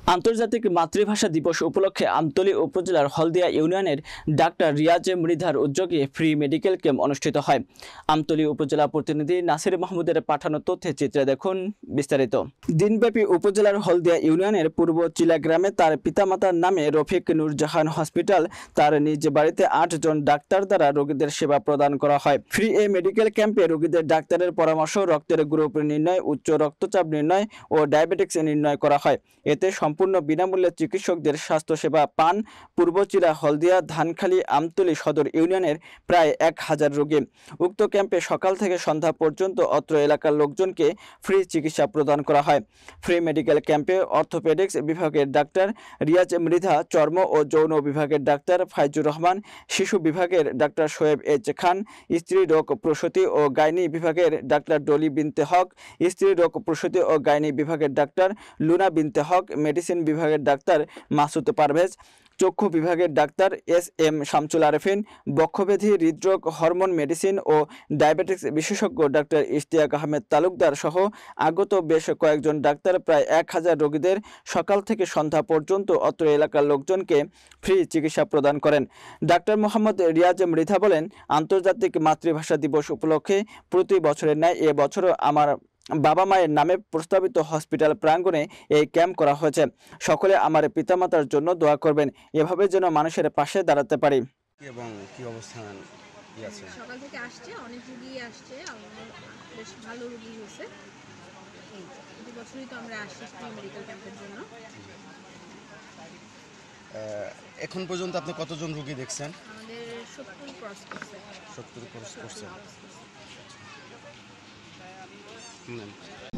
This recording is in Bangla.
আন্তর্জাতিক মাতৃভাষা দিবস উপলক্ষে আমতলী উপজেলার হলদিয়া ইউনিয়নের ডাক্তার রিয়াজ মৃধার উদ্যোগে ফ্রি মেডিকেল ক্যাম্প অনুষ্ঠিত হয়। আমতলী উপজেলা প্রতিনিধি নাসির মাহমুদের পাঠানো তথ্যের চিত্রে দেখুন বিস্তারিত। দিনব্যাপী উপজেলার হলদিয়া ইউনিয়নের পূর্ব চিলা গ্রামে তার পিতামাতার নামে রফিক নুরজাহান হসপিটাল তার নিজ বাড়িতে 8 জন ডাক্তার দ্বারা রোগীদের সেবা প্রদান করা হয়। ফ্রি মেডিকেল ক্যাম্পে রোগীদের ডাক্তারের পরামর্শ, রক্তের গ্রুপ নির্ণয়, উচ্চ রক্তচাপ নির্ণয় ও ডায়াবেটিক্স নির্ণয় করা হয়। এতে সম্পূর্ণ বিনামূল্যে চিকিৎসকদের স্বাস্থ্যসেবা পান পূর্বচিরা, হলদিয়া, ধানখালী, আমতলী সদর ইউনিয়নের প্রায় 1000 রোগী। উক্ত ক্যাম্পে সকাল থেকে সন্ধ্যা পর্যন্ত অত্র এলাকার লোকজনকে ফ্রি চিকিৎসা প্রদান করা হয়। ফ্রি মেডিকেল ক্যাম্পে অর্থোপেডিক্স বিভাগের ডাক্তার রিয়াজ মৃধা, চর্ম ও যৌন বিভাগের ডাক্তার ফাইজুর রহমান, শিশু বিভাগের ডাক্তার শোয়েব এইচ খান, স্ত্রী রোগ প্রসূতি ও গাইনি বিভাগের ডাক্তার ডলি বিনতে হক, স্ত্রী রোগ প্রসূতি ও গাইনি বিভাগের ডাক্তার লুনা বিনতে হক, মেডিসিন বিভাগের ডাক্তার মাসুদ পারভেজ, চক্ষু বিভাগের ডাক্তার SM শামসুল আরেফিন, বক্ষব্যাধি, হৃদরোগ, হরমোন মেডিসিন ও ডায়াবেটিক্স বিশেষজ্ঞ ডাক্তার ইশতিয়াক আহমেদ তালুকদার সহ আগত বেশ কয়েকজন ডাক্তার প্রায় 1000 রোগীদের সকাল থেকে সন্ধ্যা পর্যন্ত অত্র এলাকার লোকজনকে ফ্রি চিকিৎসা প্রদান করেন। ডাক্তার মোহাম্মদ রিয়াজ মৃধা বলেন, আন্তর্জাতিক মাতৃভাষা দিবস উপলক্ষে প্রতি বছরের ন্যায় এবছরও আমার বাবা মায়ের নামে প্রস্তাবিত হসপিটাল প্রাঙ্গণে এই ক্যাম্প করা হয়েছে। সকলে আমার পিতামাতার জন্য দোয়া করবেন, এভাবে যেন মানুষের পাশে দাঁড়াতে পারি। এবং কি অবস্থান আছে? সকাল থেকে আসছে, অনেক রোগী আসছে, বেশ ভালো রোগী হয়েছে। এই বছরই তো আমরা আসছি মেডিকেল ক্যাম্পের জন্য। এখন পর্যন্ত আপনি কতজন রোগী দেখছেন? আমাদের 70 ক্রস করছে। 70 ক্রস করছে।